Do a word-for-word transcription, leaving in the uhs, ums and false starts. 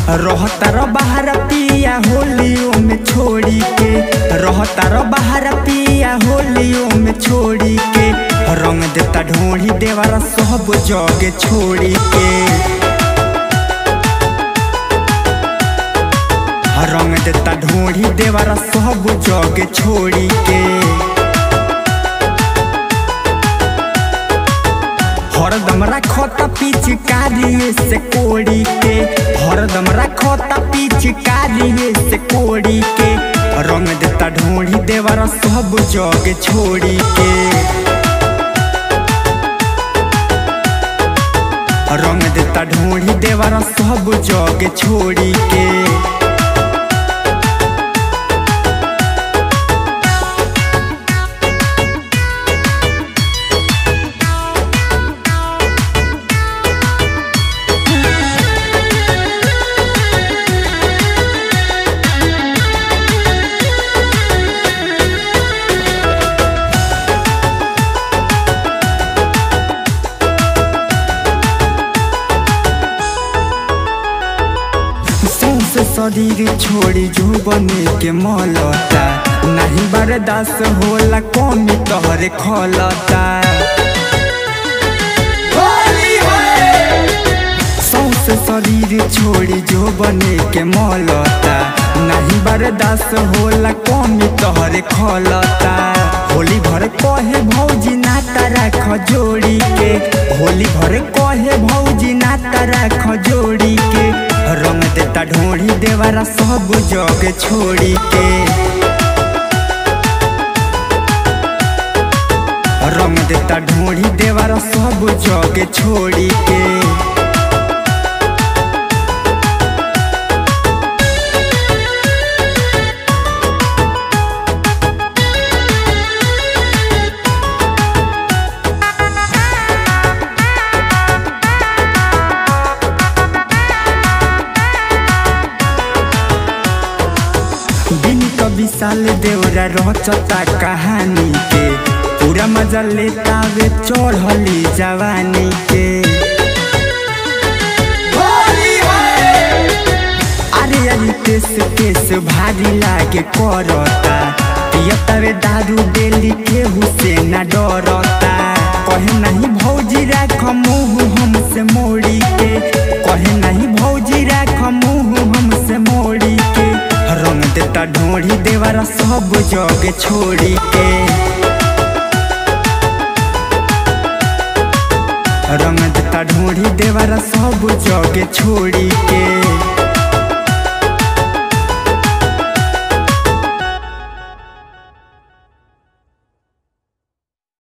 रहता रो बाहर पिया होलियों में छोड़ी के, रहता रो बाहर पिया होलियों में छोड़ी के, रंग देता ढोढ़ी देवारा सब जगे छोड़ी के, रंग देता ढोढ़ी देवारा सब जगे छोड़ी के। हरदम रखोता पिचकारी से कोड़ी के, हरदम रखोता पिचकारी से कोड़ी के, रंग देता ढोढ़ी देवारा सब जगे छोड़ी के, रंग देता ढोढ़ी देवारा सब जगे छोड़ी के। शरीर छोड़ी जो बने के मलता, नहीं बर्दाश्त होला कमी तोहरे खलता, सौंसे शरीर छोड़ी जो बने के मलता, नहीं बर्दाश्त होला कमी तोहरे खलता। होली भर कहे भौजी नाता राख जोड़ी के, होली भर कहे भौजी नाता राख जोड़ी के, रंग देता ढोढ़ी देवारा सब जगे छोड़ी के, रंग देता ढोढ़ी देवारा सब जगे छोड़ी के। विशाल देवरा रचता कहानी के, पूरा मजा लेता वे चढ़ली जवानी के, अरे अरे केस केस भारी लागे करता, पियता वे दारू डेली केहू से न डरता, कहे नहीं भौजी राख मुँह हमसे मोड़ी के, कहे नहीं भौजी राख मुँह हमसे मोड़ी के, रंग देता ढोढ़ी देवारा सब जगे छोड़ी के, रंग देता ढोढ़ी देवारा सब जगे छोड़ी के।